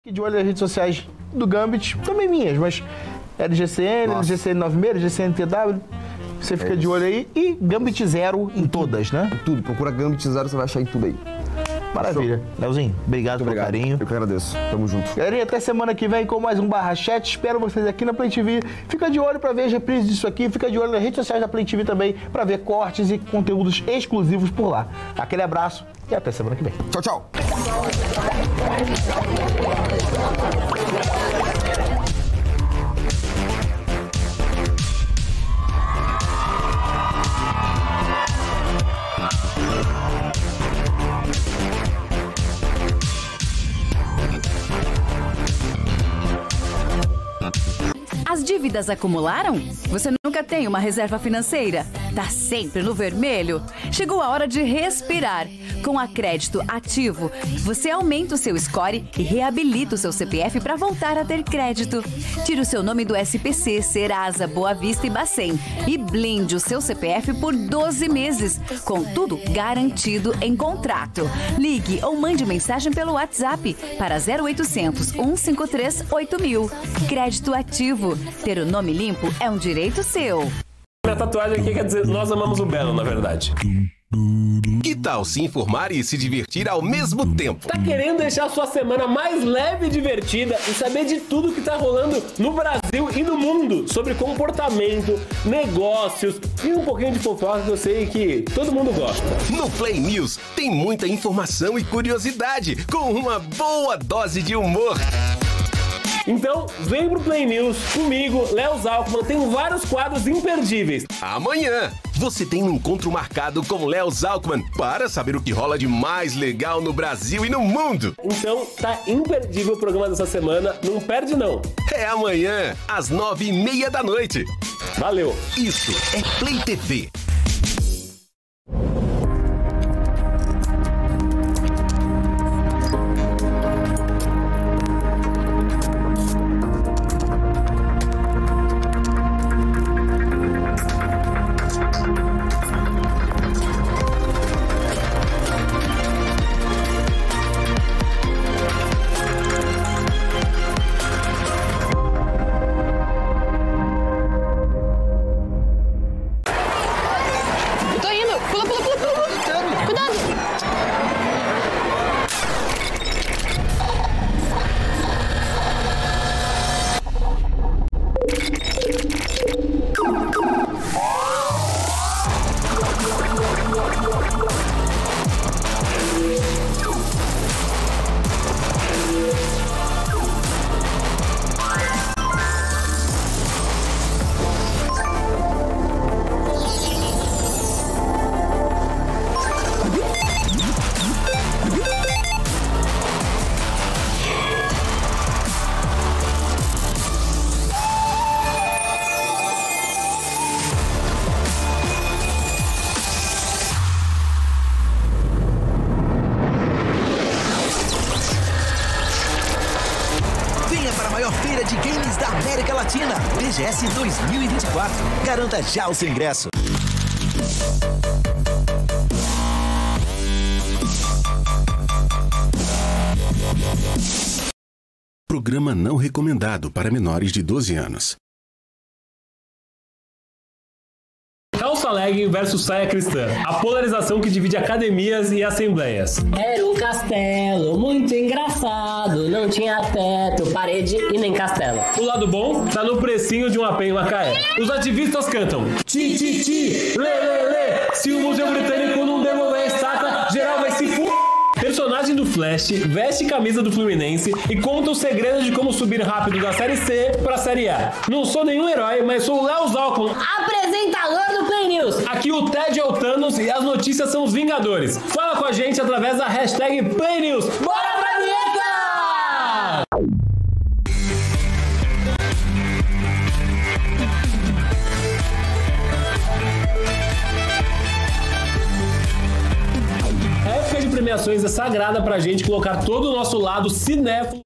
De olho nas redes sociais do Gambit, também minhas, mas LGCN, LGCN96, LGCN-TW, você fica de olho aí. E Gambit 0 em todas, né? Tudo, procura Gambit 0, você vai achar em tudo aí. Maravilha. Leozinho, obrigado pelo carinho. Eu que agradeço. Tamo junto. Galerinha, até semana que vem com mais um Barra Chat. Espero vocês aqui na Play TV. Fica de olho para ver as reprises disso aqui. Fica de olho nas redes sociais da Play TV também para ver cortes e conteúdos exclusivos por lá. Aquele abraço e até semana que vem. Tchau, tchau. As dívidas acumularam? Você nunca tem uma reserva financeira? Tá sempre no vermelho? Chegou a hora de respirar. Com a Crédito Ativo, você aumenta o seu score e reabilita o seu CPF para voltar a ter crédito. Tire o seu nome do SPC, Serasa, Boa Vista e Bacen e blinde o seu CPF por 12 meses, com tudo garantido em contrato. Ligue ou mande mensagem pelo WhatsApp para 0800 153 8000. Crédito Ativo. Ter o nome limpo é um direito seu. Minha tatuagem aqui quer dizer nós amamos o Belo, na verdade. Que tal se informar e se divertir ao mesmo tempo? Tá querendo deixar sua semana mais leve e divertida e saber de tudo que tá rolando no Brasil e no mundo sobre comportamento, negócios e um pouquinho de fofoca que eu sei que todo mundo gosta. No Play News tem muita informação e curiosidade com uma boa dose de humor. Então, vem pro Play News comigo, Léo Zalkman, tem vários quadros imperdíveis. Amanhã, você tem um encontro marcado com Léo Zalkman para saber o que rola de mais legal no Brasil e no mundo. Então, tá imperdível o programa dessa semana, não perde não. É amanhã, às 9:30 da noite. Valeu. Isso é Play TV. BGS 2024. Garanta já o seu ingresso. Programa não recomendado para menores de 12 anos. Calça legging versus saia cristã. A polarização que divide academias e assembleias. Era um castelo muito engraçado. Não tinha teto, parede e nem castelo. O lado bom tá no precinho de um AP em Macaé. Os ativistas cantam ti, ti, ti, lê, lê, lê. Se o Museu Britânico não devolver a estátua, geral vai se fuder. Personagem do Flash veste camisa do Fluminense e conta os segredos de como subir rápido da Série C pra Série A. Não sou nenhum herói, mas sou o Léo Zalkman, apresentador do Play News. Aqui o Ted é o Thanos e as notícias são os Vingadores. Fala com a gente através da hashtag Play News. Bora pra vinheta! A época de premiações é sagrada pra gente colocar todo o nosso lado cinéfilo